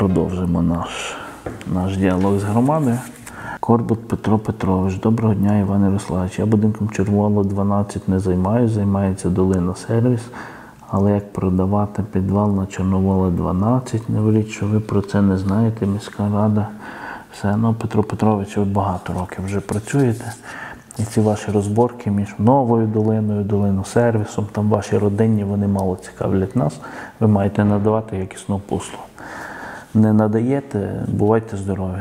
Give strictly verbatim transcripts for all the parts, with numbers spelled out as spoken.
Продовжимо наш, наш діалог з громадою. Корбут Петро Петрович. Доброго дня, Іван Ярославович. Я будинком Червоного, дванадцять не займаюся, займається Долина Сервіс. Але як продавати підвал на Чорновола, дванадцять, не говоріть, що ви про це не знаєте, міська рада. Все, ну, Петро Петрович, ви багато років вже працюєте. І ці ваші розборки між новою долиною, долину сервісом, там ваші родинні, вони мало цікавлять нас. Ви маєте надавати якісну послугу. Не надаєте, бувайте здорові.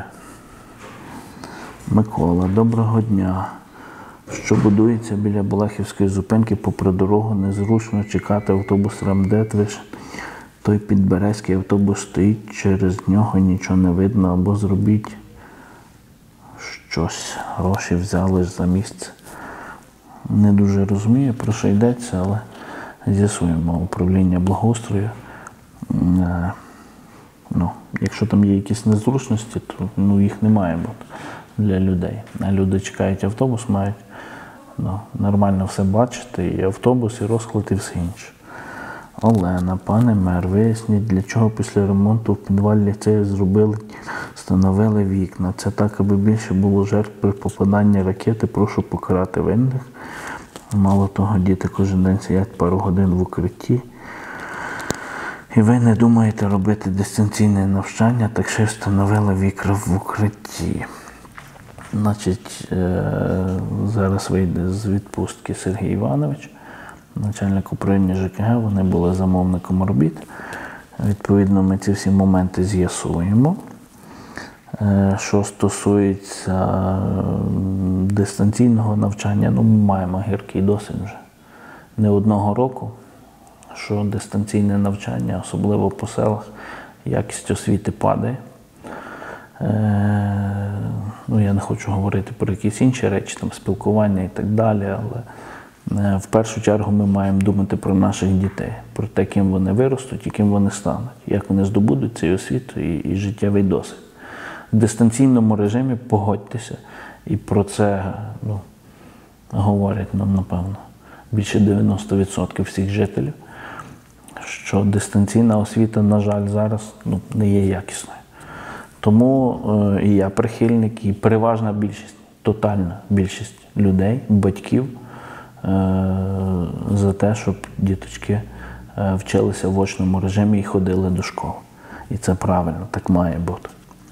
Микола, доброго дня. Що будується біля Балахівської зупинки, попри дорогу, незручно чекати автобус Рамдет-Вишень. Той підберезький автобус стоїть, через нього нічого не видно, або зробіть щось. Гроші взяли за місце. Не дуже розумію, про що йдеться, але з'ясуємо. Управління благоустрою. Ну, якщо там є якісь незручності, то ну, їх не має бути для людей. А люди чекають автобус, мають ну, нормально все бачити, і автобус, і розклад, і все інше. Олена, пане мер, виясніть, для чого після ремонту в підвалі ліцею зробили, встановили вікна. Це так, аби більше було жертв при попаданні ракети. Прошу покарати винних. Мало того, діти кожен день сидять пару годин в укритті. І ви не думаєте робити дистанційне навчання, так ще встановили вікна в укритті. Значить, зараз вийде з відпустки Сергій Іванович, начальник управління ЖКГ, вони були замовником робіт. Відповідно, ми ці всі моменти з'ясуємо. Що стосується дистанційного навчання, ну, ми маємо гіркий досвід вже не одного року, що дистанційне навчання, особливо по селах, якість освіти падає. Ну, я не хочу говорити про якісь інші речі, там, спілкування і так далі, але в першу чергу ми маємо думати про наших дітей, про те, ким вони виростуть і ким вони стануть, як вони здобудуть цю освіту і, і життєвий досвід. В дистанційному режимі, погодьтеся, і про це ну, говорять нам, напевно, більше дев'яносто відсотків всіх жителів, що дистанційна освіта, на жаль, зараз ну, не є якісною. Тому е, і я прихильник, і переважна більшість, тотальна більшість людей, батьків, е, за те, щоб діточки е, вчилися в очному режимі і ходили до школи. І це правильно, так має бути.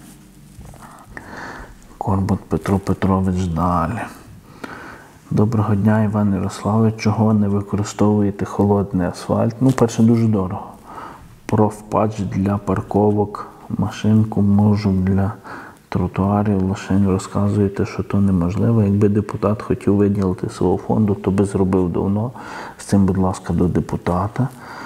Корбут Петро Петрович далі. Доброго дня, Іван Ярославович. Чого не використовуєте холодний асфальт? Ну, перше, дуже дорого. Профпатч для парковок, машинку можу для тротуарів, лишень розказуєте, що то неможливо. Якби депутат хотів виділити свого фонду, то би зробив давно. З цим, будь ласка, до депутата.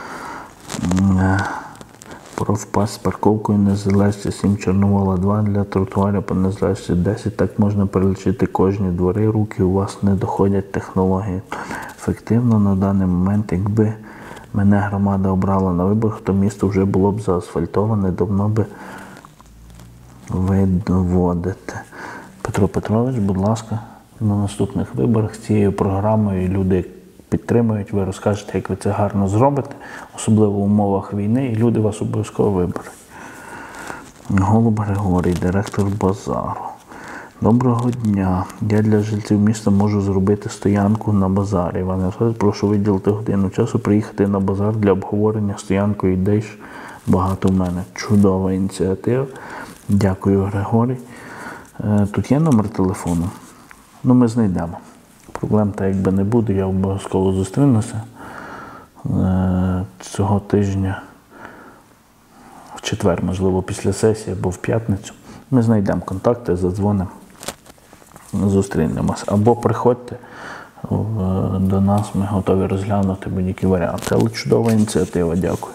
Профпатч з парковкою Незалежності сім, Чорновола два, для тротуарів по Незалежності десять. Так можна перелічити кожні двори, руки у вас не доходять технології. Ефективно на даний момент, якби мене громада обрала на виборах, то місто вже було б заасфальтоване, давно би ви доводите. Петро Петрович, будь ласка, на наступних виборах з цією програмою люди підтримують, ви розкажете, як ви це гарно зробите, особливо в умовах війни, і люди вас обов'язково виберуть. Голуб Григорій, директор базару. Доброго дня. Я для жильців міста можу зробити стоянку на базарі. Іван Ярославович, прошу виділити годину часу, приїхати на базар для обговорення стоянкою ідей. Багато в мене. Чудова ініціатива. Дякую, Григорій. Тут є номер телефону? Ну, ми знайдемо. Проблем так якби не буде, я обов'язково зустрінуся цього тижня, в четвер, можливо, після сесії або в п'ятницю. Ми знайдемо контакти, задзвонимо, зустрінемось. Або приходьте до нас, ми готові розглянути будь-які варіанти. Але чудова ініціатива, дякую.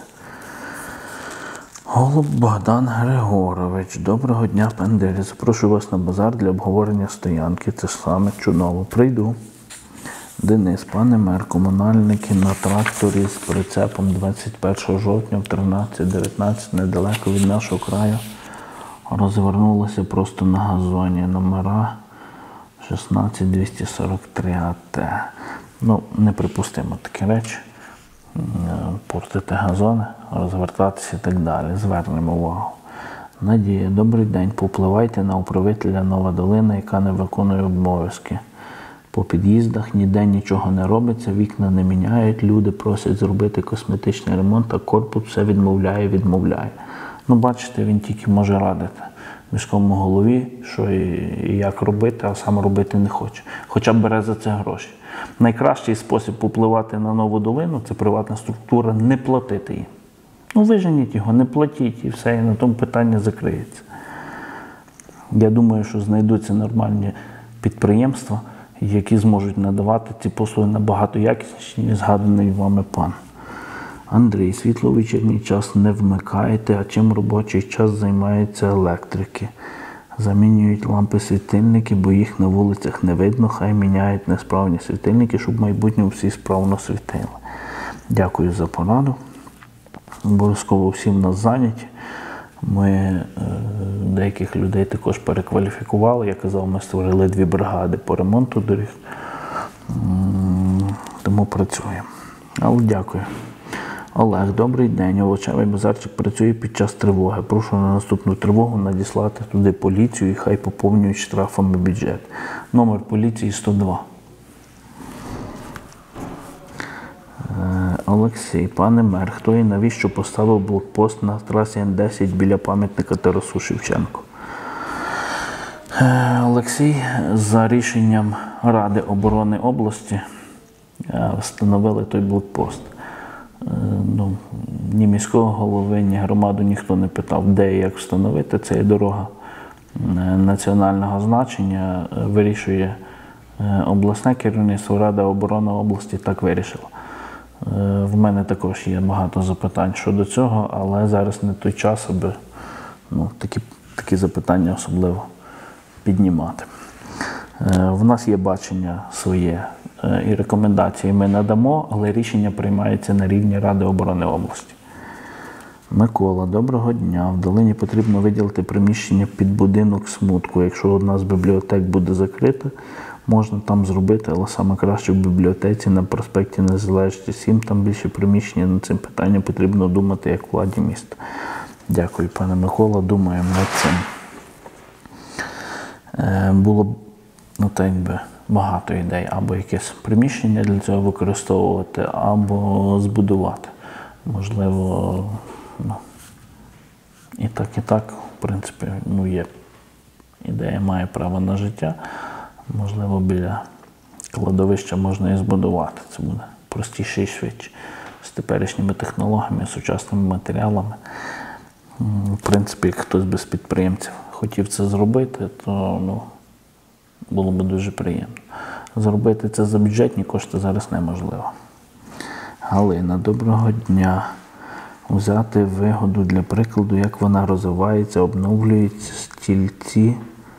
Голуб Богдан Григорович. Доброго дня, пане. Запрошую вас на базар для обговорення стоянки. Це саме чудово. Прийду. Денис, пане мер, комунальники на тракторі з прицепом двадцять першого жовтня в тринадцять дев'ятнадцять недалеко від нашого краю розвернулися просто на газоні. Номера шістнадцять двісті сорок три А Т. Ну, неприпустимо такі речі. Портити газони, розвертатися і так далі. Звернемо увагу. Надія, добрий день. Попливайте на управителя Нова Долина, яка не виконує обов'язки. По під'їздах ніде нічого не робиться, вікна не міняють, люди просять зробити косметичний ремонт, а корпус все відмовляє, відмовляє. Ну, бачите, він тільки може радити міському голові, що і як робити, а сам робити не хоче. Хоча б бере за це гроші. Найкращий спосіб попливати на Нову Долину – це приватна структура, не платити їм. Ну, виженіть його, не платіть і все, і на тому питання закриється. Я думаю, що знайдуться нормальні підприємства, які зможуть надавати ці послуги набагато якісніші, ніж згаданий вами пан. Андрій, світло в вечірній час не вмикаєте, а чим робочий час займаються електрики? Замінюють лампи-світильники, бо їх на вулицях не видно, хай міняють несправні світильники, щоб в майбутньому всі справно світили. Дякую за пораду. Обов'язково всі в нас зайняті. Ми е, деяких людей також перекваліфікували. Я казав, ми створили дві бригади по ремонту доріг. Тому працюємо. Але дякую. Олег, добрий день. Овочевий базарчик працює під час тривоги. Прошу на наступну тривогу надіслати туди поліцію і хай поповнюють штрафами бюджет. Номер поліції сто два. Олексій, пане мер, хто і навіщо поставив блокпост на трасі Н десять біля пам'ятника Тарасу Шевченку? Олексій, за рішенням Ради оборони області встановили той блокпост. Ну, ні міського голови, ні громаду ніхто не питав, де і як встановити. Це є дорога національного значення, вирішує обласне керівництво, Рада оборони області так вирішила. В мене також є багато запитань щодо цього, але зараз не той час, аби ну, такі, такі запитання особливо піднімати. В нас є бачення своє і рекомендації ми надамо, але рішення приймається на рівні Ради оборони області. Микола, доброго дня. В Долині потрібно виділити приміщення під будинок смутку. Якщо одна з бібліотек буде закрита, можна там зробити, але саме краще в бібліотеці на проспекті Незалежності сім, там більше приміщення, над цим питанням потрібно думати як владі міста. Дякую, пане Микола, думаємо над цим. Е, було б, ну так якби, багато ідей, або якесь приміщення для цього використовувати, або збудувати. Можливо, ну, і так, і так, в принципі, ну, є. Ідея має право на життя. Можливо, біля кладовища можна і збудувати. Це буде простіше і швидше. З теперішніми технологіями, сучасними матеріалами. В принципі, як хтось без підприємців хотів це зробити, то ну, було б дуже приємно. Зробити це за бюджетні кошти зараз неможливо. Галина, доброго дня. Взяти вигоду для прикладу, як вона розвивається, обновлюється, стільці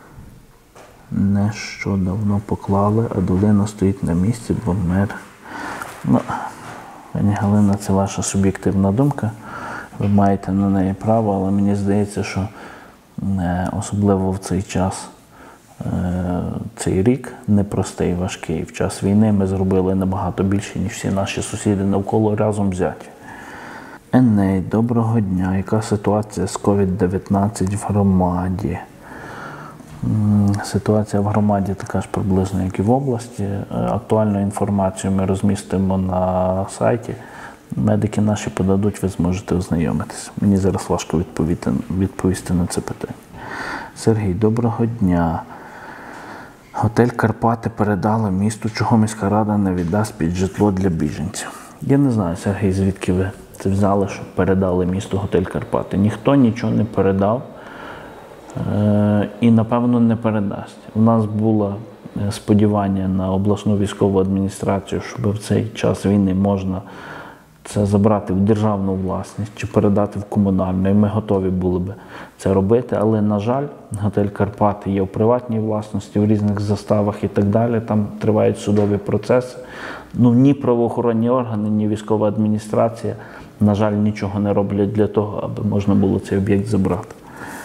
нещодавно поклали, а долина стоїть на місці, бо мер. Ну, пані Галина, це ваша суб'єктивна думка. Ви маєте на неї право, але мені здається, що особливо в цей час, цей рік непростий, важкий. В час війни ми зробили набагато більше, ніж всі наші сусіди навколо разом взяті. Еней, доброго дня. Яка ситуація з ковід дев'ятнадцять в громаді? Ситуація в громаді така ж приблизно, як і в області. Актуальну інформацію ми розмістимо на сайті. Медики наші подадуть, ви зможете ознайомитися. Мені зараз важко відповісти, відповісти на це питання. Сергій, доброго дня. Готель «Карпати» передали місту. Чого міська рада не віддасть під житло для біженців? Я не знаю, Сергій, звідки ви це взяли, що передали місту готель «Карпати». Ніхто нічого не передав е- і, напевно, не передасть. У нас було сподівання на обласну військову адміністрацію, щоб в цей час війни можна це забрати в державну власність чи передати в комунальну, і ми готові були б це робити. Але, на жаль, готель «Карпати» є в приватній власності, в різних заставах і так далі. Там тривають судові процеси. Ну, ні правоохоронні органи, ні військова адміністрація, на жаль, нічого не роблять для того, аби можна було цей об'єкт забрати.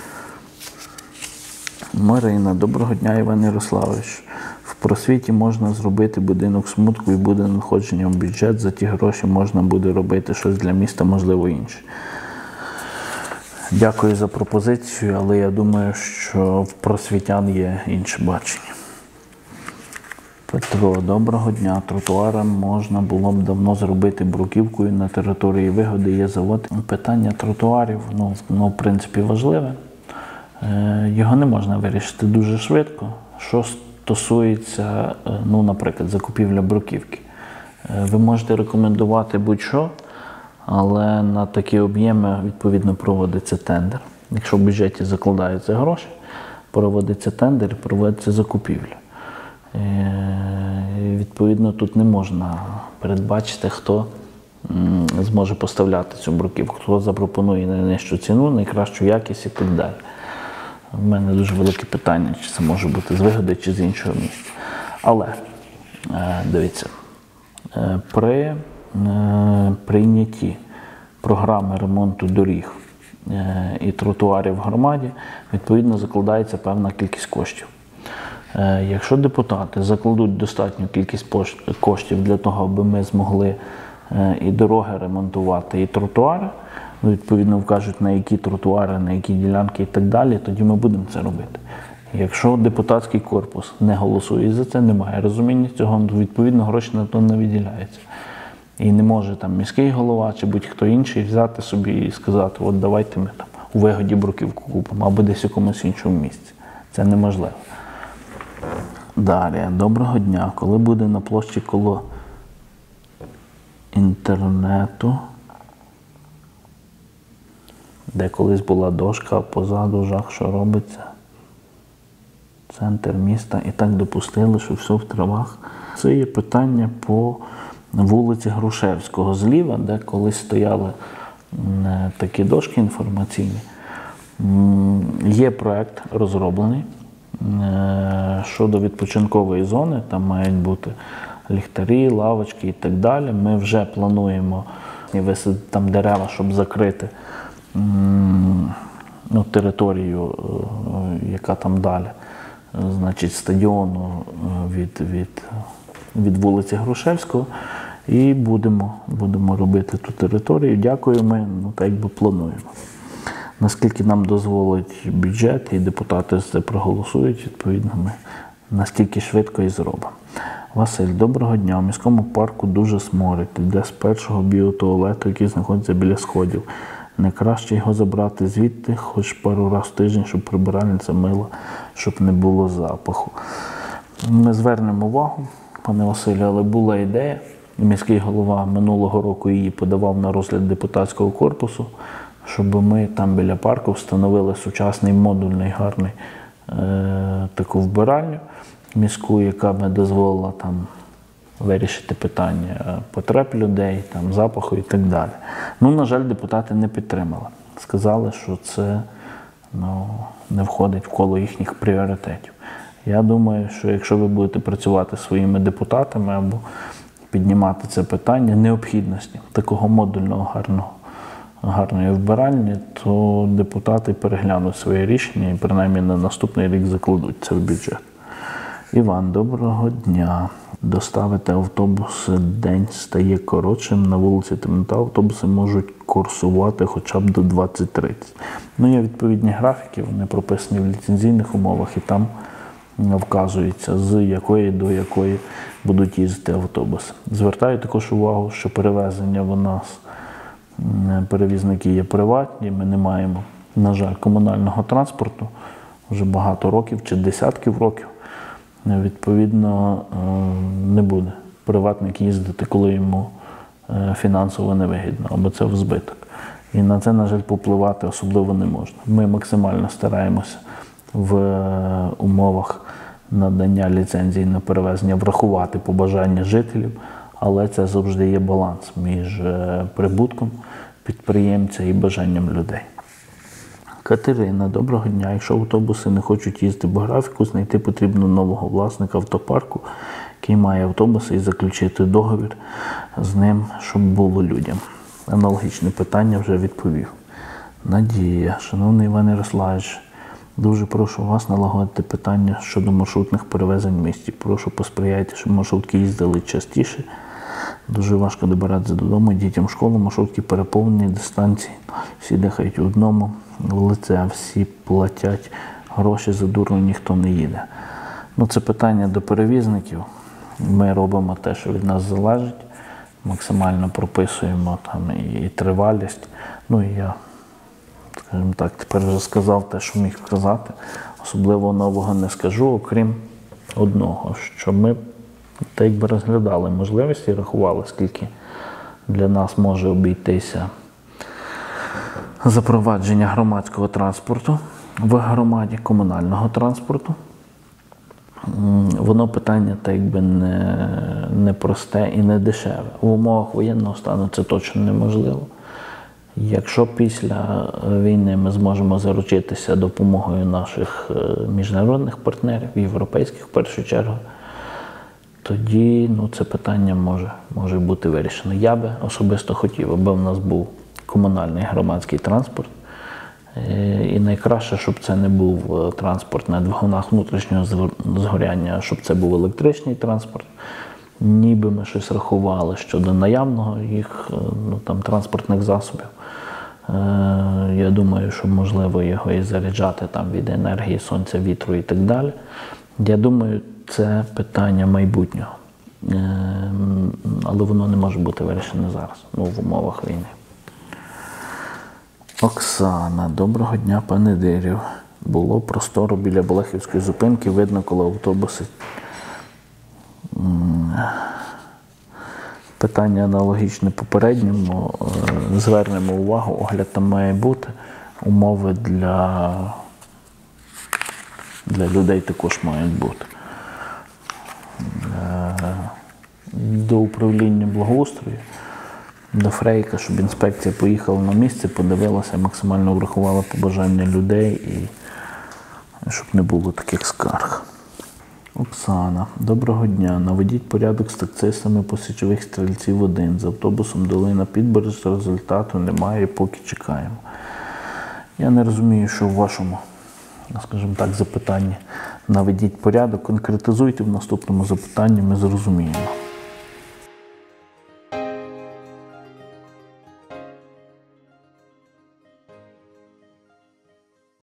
Марина, доброго дня, Іван Ярославович. В просвіті можна зробити будинок смутку і буде надходження в бюджет. За ті гроші можна буде робити щось для міста, можливо, інше. Дякую за пропозицію, але я думаю, що в просвітян є інше бачення. Петро, доброго дня. Тротуаром можна було б давно зробити бруківкою на території Вигоди, є завод. Питання тротуарів, ну, ну в принципі, важливе. Е, його не можна вирішити дуже швидко. Що стосується, ну, наприклад, закупівля бруківки. Е, ви можете рекомендувати будь-що, але на такі об'єми, відповідно, проводиться тендер. Якщо в бюджеті закладаються гроші, проводиться тендер і проводиться закупівля. І, відповідно, тут не можна передбачити, хто зможе поставляти цю бруківку, хто запропонує найнижчу ціну, найкращу якість і так далі. У мене дуже велике питання, чи це може бути з Вигоди, чи з іншого місця. Але, дивіться, при прийнятті програми ремонту доріг і тротуарів в громаді, відповідно, закладається певна кількість коштів. Якщо депутати закладуть достатню кількість коштів для того, аби ми змогли і дороги ремонтувати, і тротуари, відповідно вкажуть, на які тротуари, на які ділянки і так далі, тоді ми будемо це робити. Якщо депутатський корпус не голосує за це, немає розуміння цього, то відповідно гроші на то не виділяються. І не може там міський голова чи будь-хто інший взяти собі і сказати, от давайте ми там у Вигоді бруківку купимо, або десь у якомусь іншому місці. Це неможливо. Дар'я, доброго дня. Коли буде на площі коло інтернету, де колись була дошка, а позаду жах, що робиться? Центр міста. І так допустили, що все в травах. Це є питання по вулиці Грушевського зліва, де колись стояли такі дошки інформаційні. Є проект розроблений щодо відпочинкової зони, там мають бути ліхтарі, лавочки і так далі. Ми вже плануємо висадити там дерева, щоб закрити ну, територію, яка там далі, значить, стадіону від, від, від вулиці Грушевського. І будемо, будемо робити ту територію. Дякую, ми ну, так якби плануємо. Наскільки нам дозволить бюджет і депутати це проголосують, відповідно, ми наскільки швидко і зробимо. Василь, доброго дня. У міському парку дуже сморить. Де з першого біотуалету, який знаходиться біля сходів. Не краще його забрати звідти, хоч пару разів в тиждень, щоб прибиральниця мила, щоб не було запаху. Ми звернемо увагу, пане Василю, але була ідея. Міський голова минулого року її подавав на розгляд депутатського корпусу, щоб ми там біля парку встановили сучасний модульний гарний е, таку вбиральню міську, яка б дозволила там вирішити питання потреб людей, там, запаху і так далі. Ну, на жаль, депутати не підтримали. Сказали, що це ну, не входить в коло їхніх пріоритетів. Я думаю, що якщо ви будете працювати зі своїми депутатами або піднімати це питання необхідності такого модульного гарного, гарної вбиральні, то депутати переглянуть своє рішення і принаймні на наступний рік закладуть це в бюджет. Іван, доброго дня. Доставити автобуси, день стає коротшим. На вулиці Темнота автобуси можуть курсувати хоча б до двадцять тридцять. Ну, є відповідні графіки, вони прописані в ліцензійних умовах, і там вказується, з якої до якої будуть їздити автобуси. Звертаю також увагу, що перевезення в нас, перевізники є приватні, ми не маємо, на жаль, комунального транспорту вже багато років чи десятків років. Відповідно, не буде приватник їздити, коли йому фінансово невигідно, або це в збиток. І на це, на жаль, попливати особливо не можна. Ми максимально стараємося в умовах надання ліцензії на перевезення врахувати побажання жителів, але це завжди є баланс між прибутком підприємця і бажанням людей. Катерина, доброго дня. Якщо автобуси не хочуть їздити по графіку, знайти потрібно нового власника автопарку, який має автобуси, і заключити договір з ним, щоб було людям. Аналогічне питання вже відповів. Надія, шановний Іван Ярославович, дуже прошу вас налагодити питання щодо маршрутних перевезень в місті. Прошу посприяйте, щоб маршрутки їздили частіше Дуже важко добиратися додому, дітям в школу, маршрутки переповнені, дистанції. Всі дихають в одному, в лице, всі платять гроші, за дурно ніхто не їде. Ну, це питання до перевізників. Ми робимо те, що від нас залежить. Максимально прописуємо там і тривалість. Ну і я, скажімо так, тепер вже сказав те, що міг сказати. Особливо нового не скажу, окрім одного, що ми так якби розглядали можливості і рахували, скільки для нас може обійтися запровадження громадського транспорту в громаді, комунального транспорту. Воно питання так якби не, не просте і не дешеве. В умовах воєнного стану це точно неможливо. Якщо після війни ми зможемо заручитися допомогою наших міжнародних партнерів, європейських в першу чергу, тоді ну, це питання може, може бути вирішено. Я би особисто хотів, аби в нас був комунальний громадський транспорт. І найкраще, щоб це не був транспорт на двигунах внутрішнього згоряння, а щоб це був електричний транспорт. Ніби ми щось рахували щодо наявного їх ну, там, транспортних засобів. Я думаю, що можливо його і заряджати там, від енергії, сонця, вітру і так далі. Я думаю, це питання майбутнього. Але воно не може бути вирішене зараз, ну, в умовах війни. Оксана. Доброго дня, пане Дирів. Було просторо біля Болехівської зупинки, видно, коли автобуси. Питання аналогічне попередньому. Звернемо увагу, огляд там має бути. Умови для, для людей також мають бути. До управління благоустрою, до Фрейка, щоб інспекція поїхала на місце, подивилася, максимально врахувала побажання людей і щоб не було таких скарг. Оксана. Доброго дня. Наведіть порядок з таксистами по Січових Стрільців один. З автобусом Долина Підбережжя результату немає, поки чекаємо. Я не розумію, що в вашому, скажімо так, запитанні наведіть порядок. Конкретизуйте в наступному запитанні, ми зрозуміємо.